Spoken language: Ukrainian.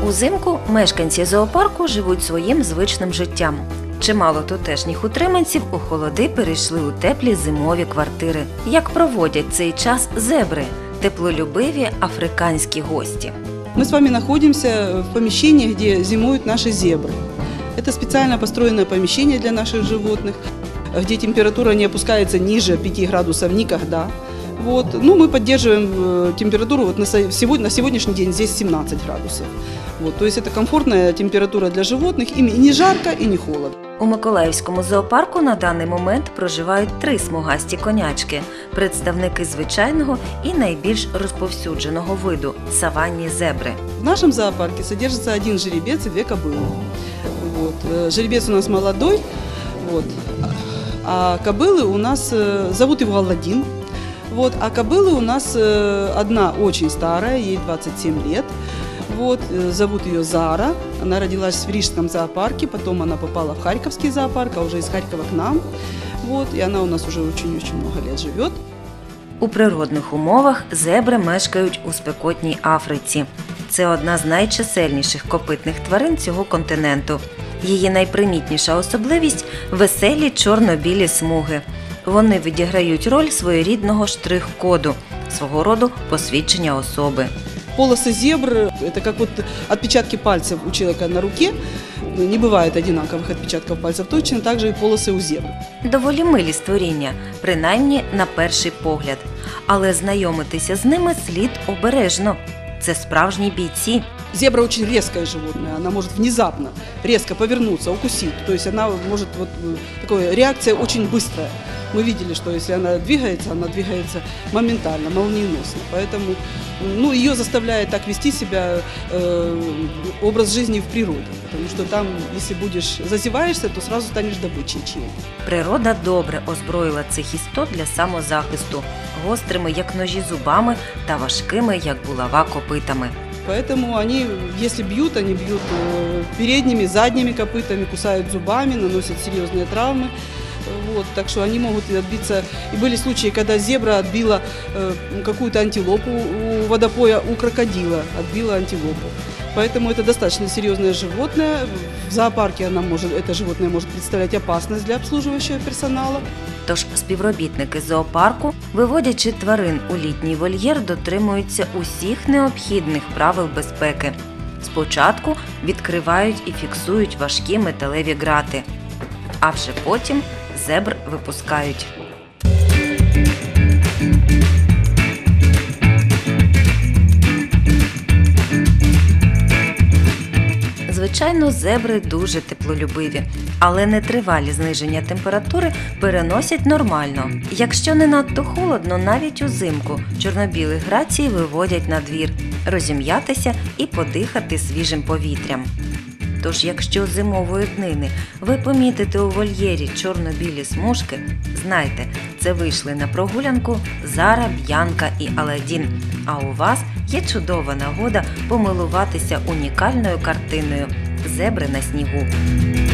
Узимку мешканці зоопарку живуть своїм звичним життям. Чимало тутешніх утриманців у холоди перейшли у теплі зимові квартири. Як проводять цей час зебри – теплолюбиві африканські гості? Мы с вами находимся в помещении, где зимуют наши зебры. Это специально построенное помещение для наших животных, где температура не опускается ниже 5 градусов никогда. Мы поддерживаем температуру на сегодняшний день здесь 17 градусов. То есть это комфортная температура для животных, им и не жарко, и не холодно. У Миколаївському зоопарку на даний момент проживають 3 смугасті конячки – представники звичайного і найбільш розповсюдженого виду – саванні зебри. В нашем зоопарке содержится 1 жеребец и 2 кобылы. Жеребец у нас молодой, а кобылы у нас, зовут его Аладдин. А кобылы у нас одна очень старая, ей 27 лет. Зовут ее Зара. Она родилась в Рижском зоопарке, потом она попала в Харьковский зоопарк, а уже из Харькова к нам. И она у нас уже очень-очень много лет живет. У природних умовах зебри мешкають у спекотній Африці. Це одна з найчисельніших копитних тварин цього континенту. Її найпримітніша особливість – веселі чорно-білі смуги. Вони відіграють роль своєрідного штрих-коду, свого роду посвідчення особи. Полосы зебр – это как отпечатки пальцев у человека на руке. Не бывает одинаковых отпечатков пальцев, точно так же и полосы у зебр. Доволі милі створіння, принаймні на перший погляд. Але знайомитися з ними слід обережно. Це справжні бійці. Зебра очень резкое животное, она может внезапно резко повернуться, укусить. То есть она может, реакция очень быстрая. Мы видели, что если она двигается моментально, молниеносно. Поэтому ее заставляет так вести себя образ жизни в природе. Потому что там, если зазеваешься, то сразу станешь добычей чьей-то. Природа добре озброїла цих істот для самозахисту. Гострими, як ножі, зубами та важкими, як булава, копитами. Поэтому они, если бьют, они бьют передними, задними копытами, кусают зубами, наносят серьезные травмы. Так что они могут отбиться. И были случаи, когда зебра отбила какую-то антилопу у водопоя, у крокодила отбила антилопу. Поэтому это достаточно серьезное животное. В зоопарке это животное может представлять опасность для обслуживающего персонала. Тож співробітники зоопарку, виводячи тварин у літній вольєр, дотримуються усіх необхідних правил безпеки. Спочатку відкривають і фіксують важкі металеві грати, а вже потім зебр випускають. Звичайно, зебри дуже теплолюбиві, але нетривалі зниження температури переносять нормально. Якщо не надто холодно, навіть узимку чорно-білих грацій виводять на двір, розім'ятися і подихати свіжим повітрям. Тож, якщо зимової днини ви помітите у вольєрі чорно-білі смужки, знайте, це вийшли на прогулянку Зара, Б'янка і Аладдін. А у вас є чудова нагода помилуватися унікальною картиною – зебри на снігу.